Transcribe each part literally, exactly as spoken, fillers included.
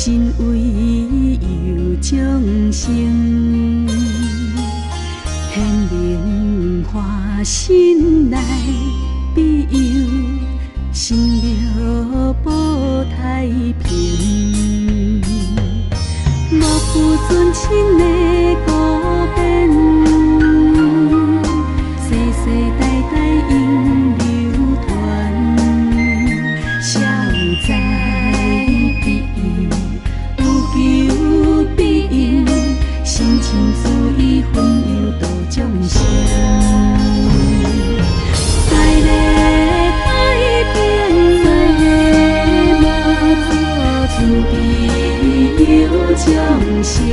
心为有众生，显明花心内庇佑，成了保太平。莫负尊亲的孤鞭，世世代代永流传。消灾避有求必应，心情自意分忧度众生。在咧太平，在咧马祖慈悲有众生，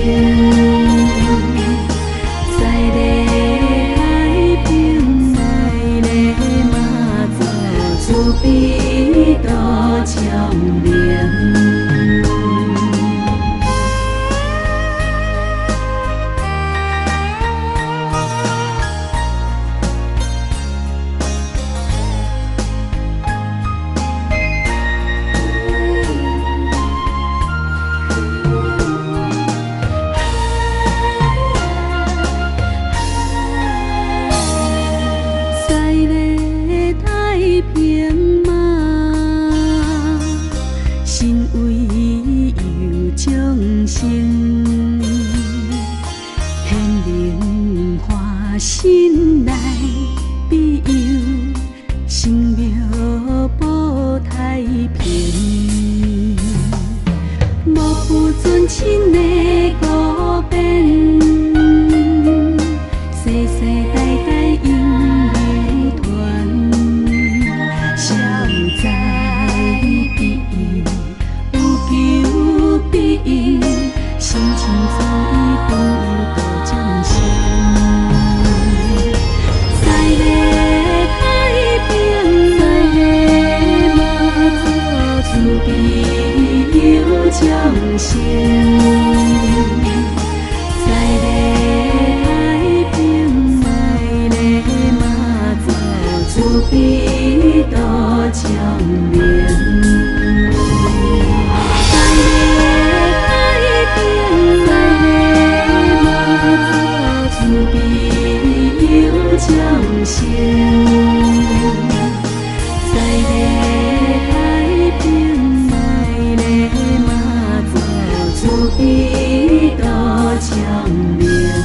在咧太平，在咧马祖慈悲度众灵。平嘛，心为有众生，显明花心内庇佑，成庙保太平。莫负尊亲的孤鞭，世世代代永流传。消灾避有求必应，心情自意分忧度众生。在咧太平，在咧马祖慈悲有众生。在咧太平，在咧马祖慈悲度众灵。在咧太平，在咧马祖慈悲有众生。在咧太平，在咧马祖慈悲度众灵。